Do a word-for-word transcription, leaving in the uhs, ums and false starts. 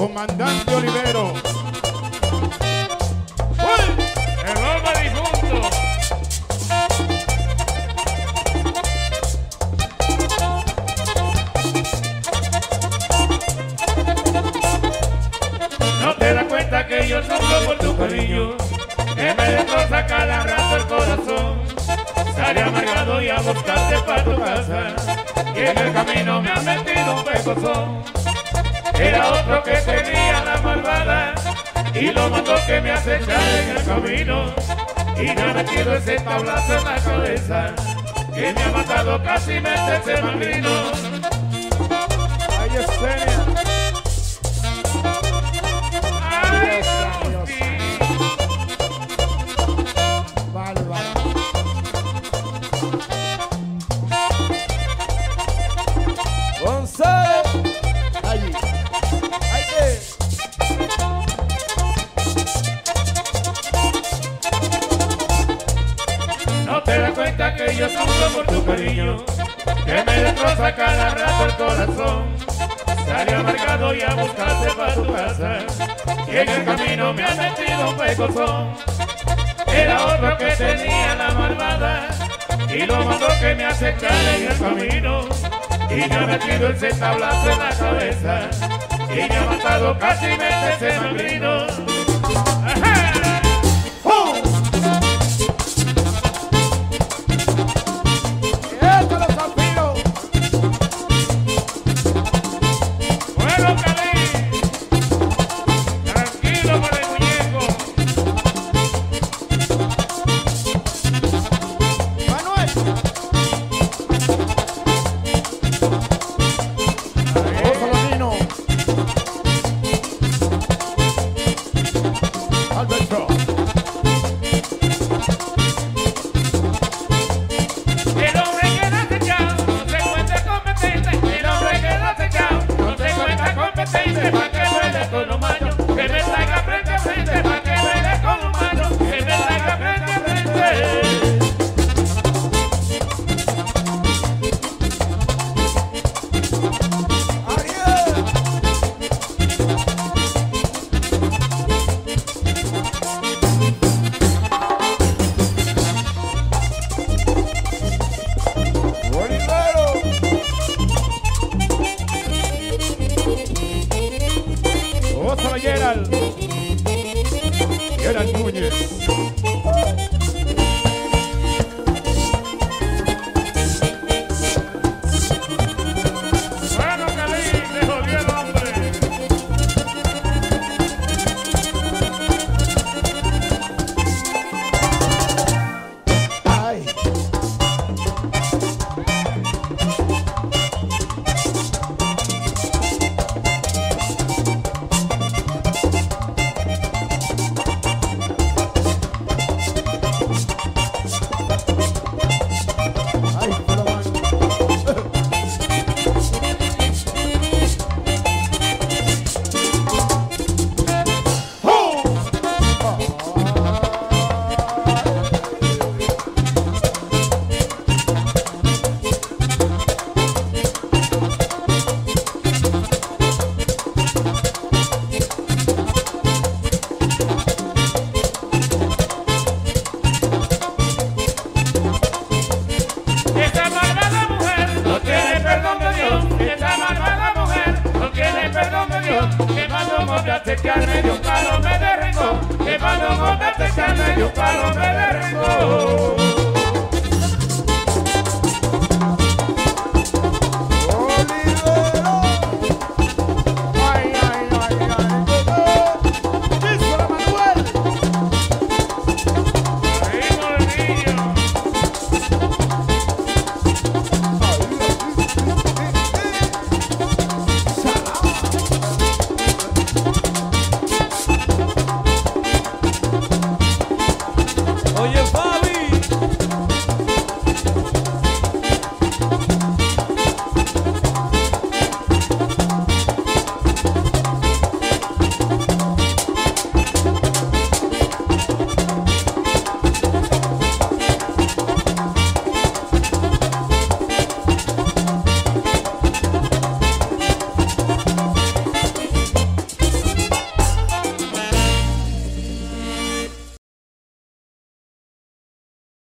comandante Olivero. ¡Uy! El hombre difunto. No te das cuenta que yo sufro por tu cariño, que me destroza cada rato el corazón. Salí amargado y a buscarte para tu casa, y en el camino me has metido un pecozón. Era otro que tenía la malvada, y lo mandó que me acechara en el camino, y me ha metido ese tablazo en la cabeza, que me ha matado casi mente ese malvino. Ay, Yesenia. Ay, Dios, bárbaro. Gonzalo. Allí. Hay que. No te das cuenta que yo sufro por tu cariño, que me destroza cada rato el corazón. Salí amargado y a buscarte para tu casa, y en el camino me has metido un pecozón. Era otro que tenía la malvada, y lo mandó que me aceptara en el camino, y me ha metido ese tablazo en la cabeza, y me ha matado casi mente ese malvino. ¡Ajá! ¡Esto los zafiros! Bueno, Cali, tranquilo para el muñeco. Manuel. Oso Latino. Alberto. El hombre que no se echado no se cuenta competente. El hombre que no se echado no se cuenta competente. Pa' que duele con un maño, que me traiga frente a frente. Pa' que duele con un maño, que me traiga frente a frente. Ariel. Olivero. Oso Gerald. Gerald Núñez. Bueno, Cali, te jodió el hombre. Ay. Ay, pero man. Esta malvada mujer no tiene perdón de Dios. Esta malvada mujer no tiene perdón de Dios. Que cuando me acecarme de un palo me derrengó. Que cuando me acecarme de un palo me derrengó.